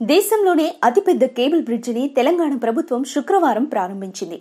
దేశంలోనే అతిపెద్ద కేబుల్ బ్రిడ్జిని తెలంగాణ ప్రభుత్వం శుక్రవారం ప్రారంభించింది.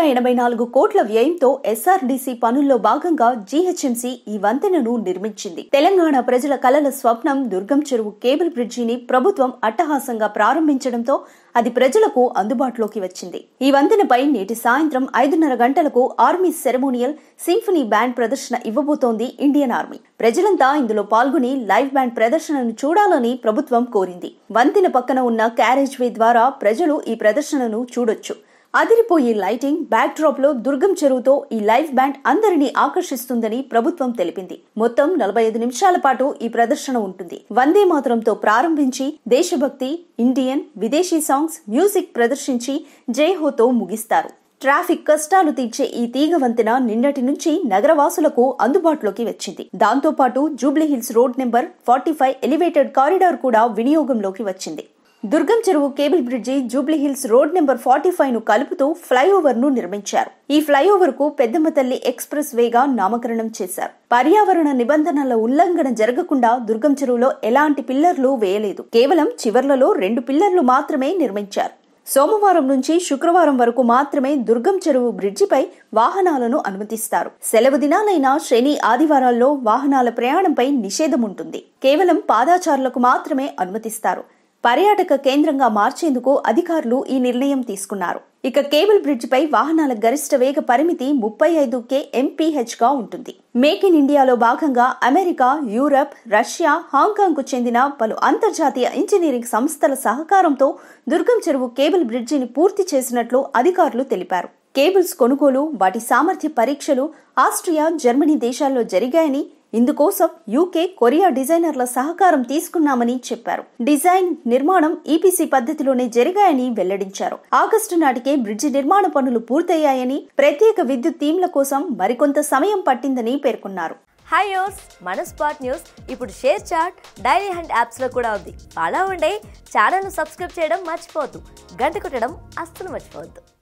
184 కోట్ల వ్యయంతో ఎస్ఆర్డీసీ పనుల్లో భాగంగా జీహెచ్ఎంసీ ఈ వంతెనను నిర్మించింది. తెలంగాణ ప్రజల కలల స్వప్నం దుర్గం చెరువు కేబుల్ బ్రిడ్జిని ప్రభుత్వం అట్టహాసంగా ప్రారంభించడంతో అది ప్రజలకు అందుబాటులోకి వచ్చింది. ఈ వంతెనపై నేటి సాయంత్రం 5:30 గంటలకు ఆర్మీ సెరెమోనియల్ సింఫనీ బ్యాండ్ ప్రదర్శన ఇవ్వబోతోంది ఇండియన్ ఆర్మీ. ప్రజలంతా ఇందులో పాల్గొని లైవ్ బ్యాండ్ ప్రదర్శనను చూడాలని ప్రభుత్వం కోరింది. వంతెన పక్కన ఉన్న క్యారేజ్ వే ద్వారా ప్రజలు ఈ ప్రదర్శనను చూడొచ్చు. అదిరిపోయే లైటింగ్ బ్యాక్ డ్రాప్ లో దుర్గం చెరువుతో ఈ లైవ్ బ్యాండ్ అందరినీ ఆకర్షిస్తుందని ప్రభుత్వం తెలిపింది. మొత్తం 45 నిమిషాల పాటు ఈ ప్రదర్శన ఉంటుంది. వందే మాతరంతో ప్రారంభించి దేశభక్తి, ఇండియన్, విదేశీ సాంగ్స్, మ్యూజిక్ ప్రదర్శించి జైహోతో ముగిస్తారు. ట్రాఫిక్ కష్టాలు తీర్చే ఈ తీగ వంతెన నిన్నటి నుంచి నగరవాసులకు అందుబాటులోకి వచ్చింది. దాంతో పాటు Jubilee Hills road number 45 elevated corridor కూడా వినియోగంలోకి వచ్చింది. Durgam Cheruvu cable bridge Jubilee Hills road number 45 ను కలుపుతూ ఫ్లైఓవర్ ను నిర్మించారు. ఈ ఫ్లైఓవర్ కు పెద్దమ్మ తల్లి ఎక్స్ప్రెస్ వేగా నామకరణం చేశారు. పర్యావరణ నిబంధనల ఉల్లంఘన జరగకుండా దుర్గం చెరువులో ఎలాంటి పిల్లర్లు వేయలేదు. కేవలం చివర్లలో 2 పిల్లర్లు మాత్రమే నిర్మించారు. సోమవారం నుంచి శుక్రవారం వరకు మాత్రమే దుర్గం చెరువు బ్రిడ్జిపై వాహనాలను అనుమతిస్తారు. సెలవు దినాలైన శని, ఆదివారాల్లో వాహనాల ప్రయాణంపై నిషేధం ఉంటుంది. కేవలం పాదాచారులకు మాత్రమే అనుమతిస్తారు. పర్యాటక కేంద్రంగా మార్చేందుకు అధికారులు ఈ నిర్ణయం తీసుకున్నారు. ఇక కేబుల్ బ్రిడ్జిపై వాహనాల గరిష్ట వేగ పరిమితి 35 kmph గా ఉంటుంది. మేక్ ఇన్ ఇండియాలో భాగంగా అమెరికా, యూరప్, రష్యా, హాంకాంగ్ కు చెందిన పలు అంతర్జాతీయ ఇంజనీరింగ్ సంస్థల సహకారంతో దుర్గం చెరువు కేబుల్ బ్రిడ్జిని పూర్తి చేసినట్లు అధికారులు తెలిపారు. కేబుల్స్ కొనుగోలు, వాటి సామర్థ్య పరీక్షలు ఆస్ట్రియా, జర్మనీ దేశాల్లో జరిగాయని, ఇందుకోసం యూకే, కొరియా డిజైనర్ల సహకారం తీసుకున్నామని చెప్పారు. డిజైన్, నిర్మాణం ఈపీసీ పద్ధతిలోనే జరిగాయని వెల్లడించారు. ఆగస్టు నాటికే బ్రిడ్జి నిర్మాణ పనులు పూర్తయ్యాయని, ప్రత్యేక విద్యుత్ టీంల కోసం మరికొంత సమయం పట్టిందని పేర్కొన్నారు. హాయ్ యోస్, మన స్పాట్ న్యూస్ ఇప్పుడు ShareChat, Dailyhunt apps లో కూడా ఉంది. అలా ఉండే ఛానల్ ను సబ్స్క్రైబ్ చేయడం మర్చిపోవద్దు. గంట కొట్టడం అస్సలు మర్చిపోవద్దు.